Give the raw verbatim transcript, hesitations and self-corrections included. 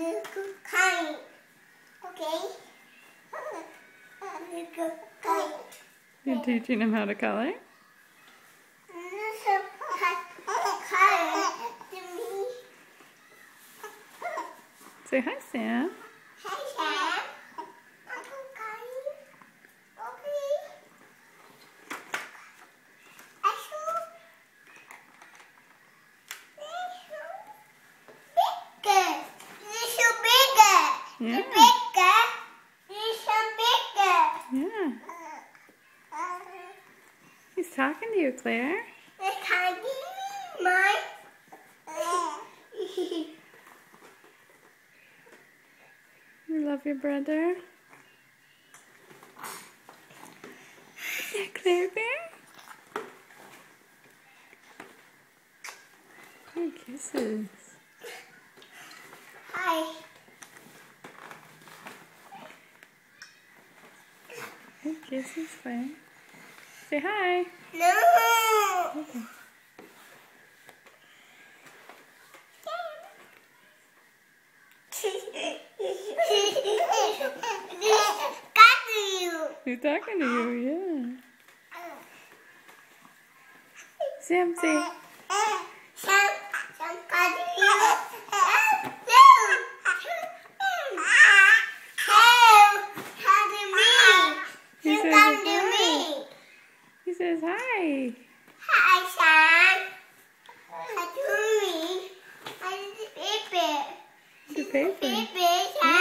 Kite. Okay. Kite. You're teaching him how to color? Say hi, Sam. Hi, Sam. Uncle Kite. Okay. Bigger. Little bigger. Yeah. Bigger. Little bigger. Yeah. He's talking to you, Claire. It's tiny. Mine. You love your brother? Is that Claire Bear? Oh, kisses. Hi. Hey, kisses, Claire. Say hi. No. Okay. He's talking to you, yeah. Sam, say. Sam, Sam, got you. He says hi. He says hi. Hi, Sam. Hi to me. Hi to the baby. The paper. Baby, Sam.